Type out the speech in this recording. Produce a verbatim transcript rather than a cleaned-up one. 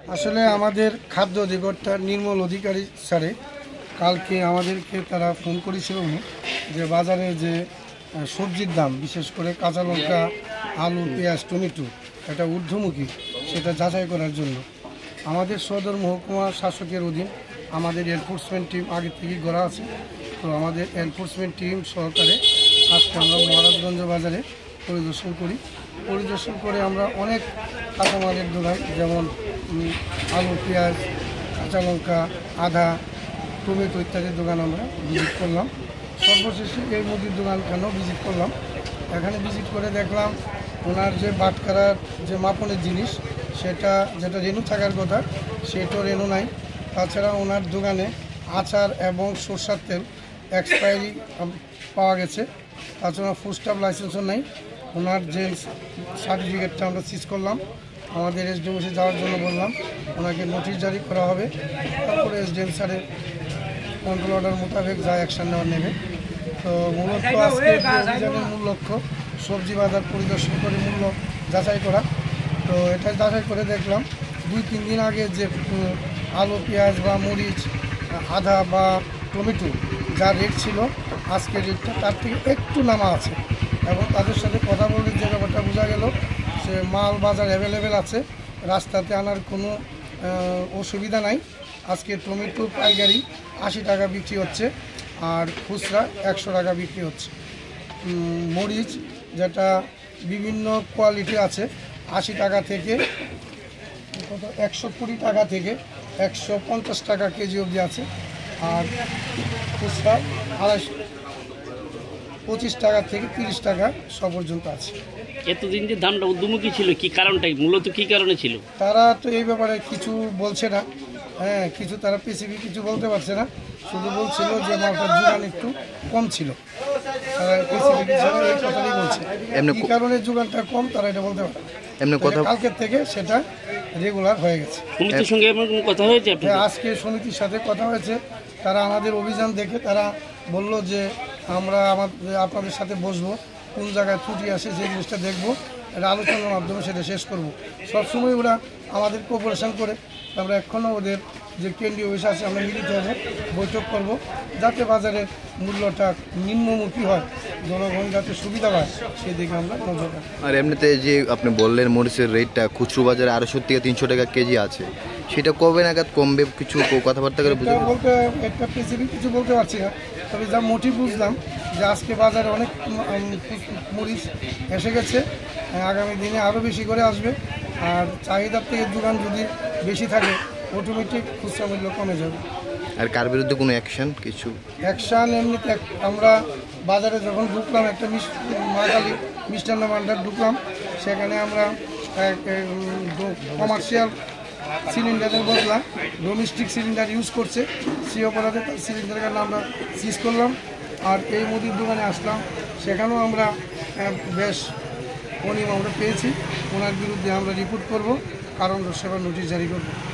আসলে আমাদের খাদ্য অধিকর্তা নির্মল অধিকারী স্যারে কালকে আমাদেরকে তারা ফোন করেছিল যে বাজারে যে সবজির দাম বিশেষ করে কাঁচা লঙ্কা, আলু, পেঁয়াজ, টমেটো এটা ঊর্ধ্বমুখী, সেটা যাচাই করার জন্য আমাদের সদর মহকুমা শাসকের অধীন আমাদের এনফোর্সমেন্ট টিম আগে থেকেই গড়া আছে। তো আমাদের এনফোর্সমেন্ট টিম সহকারে আজকে আমরা মহারাজগঞ্জ বাজারে পরিদর্শন করি। পরিদর্শন করে আমরা অনেক কাঁচামালের দোকান যেমন আলু, পেঁয়াজ, কাঁচা লঙ্কা, আদা, টমেটো ইত্যাদির দোকান আমরা ভিজিট করলাম। সর্বশেষে এই মুদির দোকানখানেও ভিজিট করলাম। এখানে ভিজিট করে দেখলাম ওনার যে বাটখারার যে মাপনের জিনিস সেটা যেটা রেনু থাকার কথা সেটাও রেনু নাই। তাছাড়া ওনার দোকানে আচার এবং সরষার তেল এক্সপায়ারি পাওয়া গেছে। তাছাড়া ফুড স্টাফ লাইসেন্সও নেই। ওনার যে সার্টিফিকেটটা আমরা সিজ করলাম, আমাদের এসডিএম অফিসে যাওয়ার জন্য বললাম, ওনাকে নোটিশ জারি করা হবে। তারপরে এসডিএম স্যারের কন্ট্রোল অর্ডার মোতাবেক যা অ্যাকশন নেওয়া নেবে। তো মূলত আজকে অভিযানের মূল লক্ষ্য সবজি বাজার পরিদর্শন করে মূল্য যাচাই করা। তো এটা যাচাই করে দেখলাম দুই তিন দিন আগে যে আলু, পেঁয়াজ বা মরিচ, আদা বা টমেটো যা রেট ছিল আজকের রেটটা তার থেকে একটু নামা আছে। এবং তাদের সাথে কথা বলে যে ব্যাপারটা বোঝা গেল সে মাল বাজার অ্যাভেলেবেল আছে, রাস্তাতে আনার কোনো অসুবিধা নাই। আজকে টমেটো পাইকারি আশি টাকা বিক্রি হচ্ছে আর খুচরা একশো টাকা বিক্রি হচ্ছে। মরিচ যেটা বিভিন্ন কোয়ালিটি আছে আশি টাকা থেকে একশো কুড়ি টাকা থেকে একশো পঞ্চাশ টাকা কেজি অবধি আছে। আর খুচরা আড়াইশো পঁচিশ টাকা থেকে তিরিশ টাকা সব পর্যন্ত আছে। এতদিন যে দামটা ঊর্ধ্বমুখী ছিল কি কারণটাই মূলত কি কারণে ছিল? তারা তো এই ব্যাপারে কিছু বলছে না। হ্যাঁ, কিছু তারা স্পেসিফিক কিছু বলতে পারছে না, শুধু বলছিল যে মালটার যোগান একটু কম ছিল। তারা স্পেসিফিক হিসাবে এই কথাটাই বলছে। এই কারণে যোগানটা কম তারা এটা বলতে পারে। এমনি কথা কালকের থেকে সেটা রেগুলার হয়ে গেছে। সমিতির সঙ্গে এমন কোনো কথা হয়েছে? হ্যাঁ, আজকে সমিতির সাথে কথা হয়েছে। তারা আমাদের অভিযান দেখে তারা বলল যে আমরা আমাদের আপনাদের সাথে বসবো, কোন জায়গায় ত্রুটি আসে সেই জিনিসটা দেখবো, এটা আলোচনার মাধ্যমে সেটা শেষ করব। সবসময় ওরা আমাদের কোঅপারেশন করে। আমরা এখনও ওদের যে কেন্দ্রীয় অফিস আছে আমরা মিলিত হব, বৈঠক করব, যাতে বাজারের মূল্যটা নিম্নমুখী হয়, জনগণ যাতে সুবিধা পায় সেই দিকে আমরা নজর রাখি। আর এমনিতে যে আপনি বললেন মরিচের রেটটা খুচরো বাজারে আড়াইশো থেকে তিনশো টাকা কেজি আছে, সেটা কবে নাগাদ কমবে কিছু কথাবার্তা করে বুঝতে বলতে একটা স্পেসিফিক কিছু বলতে পারছি না। তবে যা মোটিভ বুঝলাম যে আজকে বাজারে অনেক মরিচ এসে গেছে, আগামী দিনে আরও বেশি করে আসবে। আর চাহিদার থেকে যোগান যদি বেশি থাকে অটোমেটিক খুচরা মূল্য কমে যাবে। আর কার বিরুদ্ধে কোনো অ্যাকশন কিছু অ্যাকশান এমনিতে আমরা বাজারে যখন ঢুকলাম একটা মা কালী মিষ্টান্ন ভান্ডার ঢুকলাম, সেখানে আমরা কমার্শিয়াল সিলিন্ডারের বদলা ডোমেস্টিক সিলিন্ডার ইউজ করছে, সেই অপরাধে তার সিলিন্ডারের কারণে আমরা সিজ করলাম। আর এই মুদির দোকানে আসলাম, সেখানেও আমরা বেশ অনিয়ম আমরা পেয়েছি। ওনার বিরুদ্ধে আমরা রিপোর্ট করব, কারণ সেবার নোটিশ জারি করব।